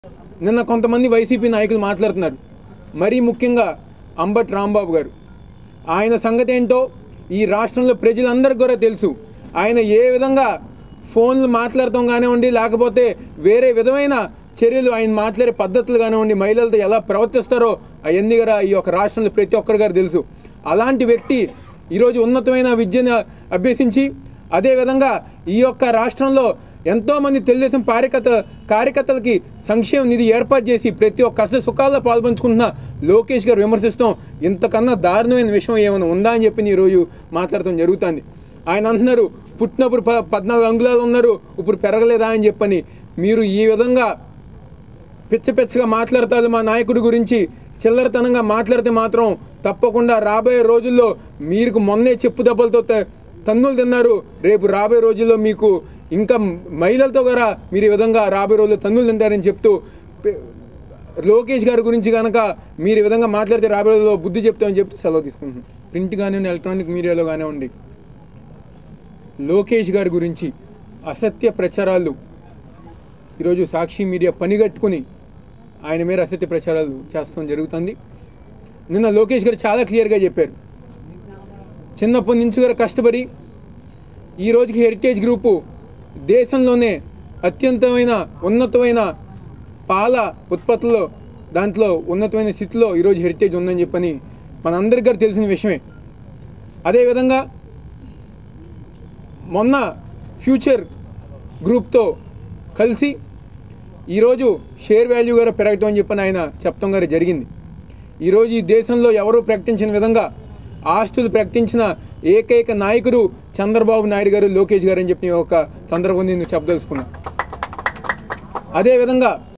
నిన్న కొంతమంది వైసీపీ నాయకులు మాట్లాడుతున్నారు. మరీ ముఖ్యంగా అంబటి రాంబాబు గారు. ఆయన సంగతి ఏంటో ఈ రాష్ట్రంలో ప్రజలందరికీ కూడా తెలుసు. ఆయన ఏ విధంగా ఫోన్లు మాట్లాడటం కానివ్వండి, లేకపోతే వేరే విధమైన చర్యలు ఆయన మాట్లాడే పద్ధతులు కానివ్వండి, మహిళలతో ఎలా ప్రవర్తిస్తారో అవన్నీ కూడా ఈ యొక్క రాష్ట్రంలో ప్రతి ఒక్కరి గారు తెలుసు. అలాంటి వ్యక్తి ఈరోజు ఉన్నతమైన విద్యను అభ్యసించి అదేవిధంగా ఈ యొక్క రాష్ట్రంలో ఎంతోమంది తెలుగుదేశం కార్యకర్తలకి సంక్షేమ నిధి ఏర్పాటు చేసి ప్రతి ఒక్క కష్ట సుఖాల్లో పాల్పంచుకుంటున్న లోకేష్ గారు విమర్శిస్తాం ఇంతకన్నా దారుణమైన విషయం ఏమైనా ఉందా అని చెప్పి ఈరోజు మాట్లాడటం జరుగుతుంది. ఆయన అంటున్నారు పుట్టినప్పుడు 14 అంగుళాలు ఉన్నారు, ఇప్పుడు పెరగలేదా అని చెప్పని. మీరు ఈ విధంగా పిచ్చగా మాట్లాడతారు మా నాయకుడి గురించి, చిల్లరతనంగా మాట్లాడితే మాత్రం తప్పకుండా రాబోయే రోజుల్లో మీకు మొన్నే చెప్పు దెబ్బలతో తన్నులు తిన్నారు. రేపు రాబోయే రోజుల్లో మీకు ఇంకా మహిళలతో కూడా మీరు ఈ విధంగా రాబోయే రోజుల్లో తన్నులు తింటారని చెప్తూ, లోకేష్ గారి గురించి కనుక మీరు ఈ విధంగా మాట్లాడితే రాబోయే రోజుల్లో బుద్ధి చెప్తామని చెప్తూ సెలవు తీసుకుంటున్నాం. ప్రింట్ కానివ్వండి, ఎలక్ట్రానిక్ మీడియాలో కానివ్వండి, లోకేష్ గారి గురించి అసత్య ప్రచారాలు ఈరోజు సాక్షి మీడియా పనిగట్టుకుని ఆయన మీద అసత్య ప్రచారాలు చేస్తాం జరుగుతుంది. నిన్న లోకేష్ గారు చాలా క్లియర్గా చెప్పారు. చిన్నప్పటి నుంచి కూడా కష్టపడి ఈ రోజుకి హెరిటేజ్ గ్రూపు దేశంలోనే అత్యంతమైన ఉన్నతమైన పాల ఉత్పత్తుల్లో దాంట్లో ఉన్నతమైన స్థితిలో ఈరోజు హెరిటేజ్ ఉందని చెప్పని మనందరికీ గారు తెలిసిన విషయమే. అదేవిధంగా మొన్న ఫ్యూచర్ గ్రూప్తో కలిసి ఈరోజు షేర్ వాల్యూ గారు పెరగటం అని చెప్పని ఆయన చెప్పడం గారు జరిగింది. ఈరోజు ఈ దేశంలో ఎవరూ ప్రకటించిన విధంగా ఆస్తులు ప్రకటించిన ఏకైక నాయకుడు చంద్రబాబు నాయుడు గారు, లోకేష్ గారు అని చెప్పి ఒక సందర్భం నేను చెప్పదలుచుకున్నా. అదేవిధంగా